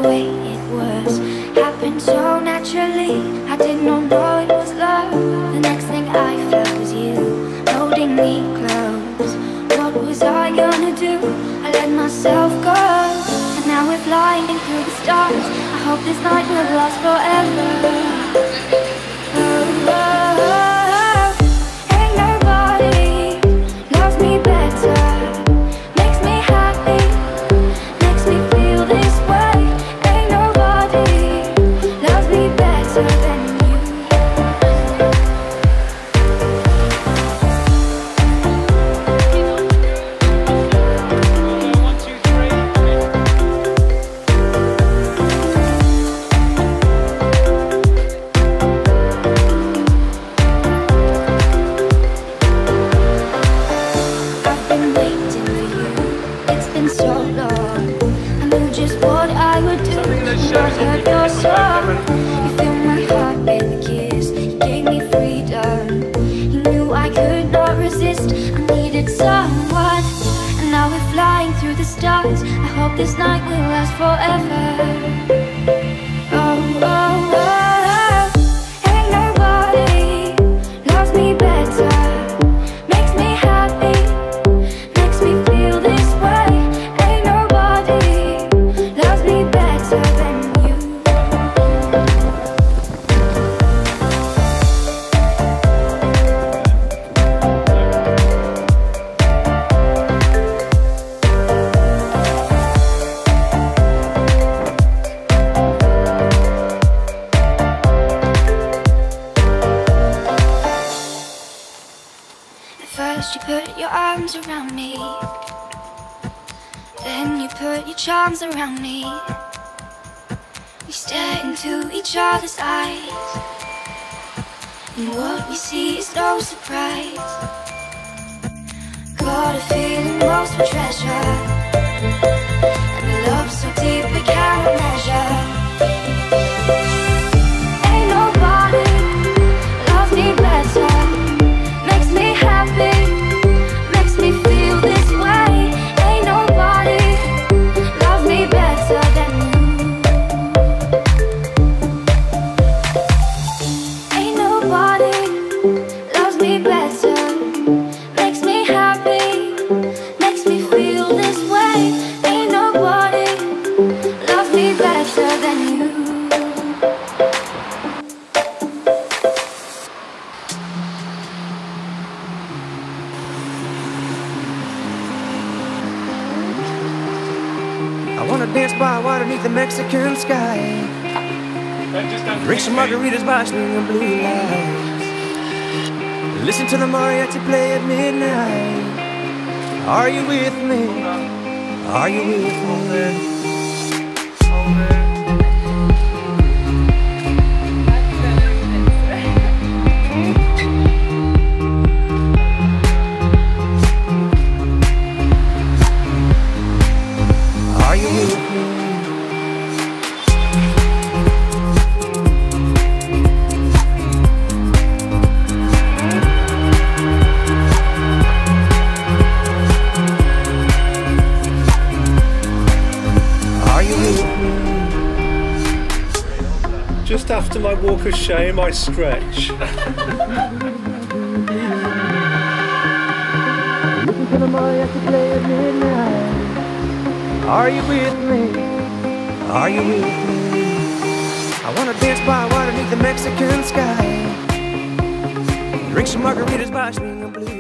way it was. Happened so naturally, I did not know it was love. The next thing I felt was you holding me close. What was I gonna do? I let myself go, and now we're flying through the stars. I hope this night will last forever. Oh, oh, oh. Ain't nobody loves me better, makes me happy, makes me feel this way. Ain't nobody loves me better than you. I've been waiting for you, it's been so long. I knew just what I would do when I heard your song. You filled my heart with a kiss, you gave me freedom. You knew I could not resist, I needed someone. And now we're flying through the stars. I hope this night will last forever. Oh, oh, oh. Ain't nobody loves me better, makes me happy, makes me feel this way. Ain't nobody loves me better than you. At first you put your arms around me, then you put your charms around me. We stare into each other's eyes, and what we see is no surprise. Got a feeling most for treasure, and a love so deep we cannot measure. Ain't nobody loves me better, makes me happy, makes me feel this way. Ain't nobody loves me better than you. Ain't nobody loves me better, makes me happy, makes me feel this way. Ain't nobody loves me better than you. I wanna dance by water beneath the Mexican sky, drink some margaritas by swinging blue lights, listen to the mariachi play at midnight. Are you with me? Are you with me? Are you with me? Are you with me? Just after my walk of shame, I stretch. Listen to the mariachi play at midnight. Are you with me? Are you with me? I wanna dance by water beneath the Mexican sky, drink some margaritas by swinging blue.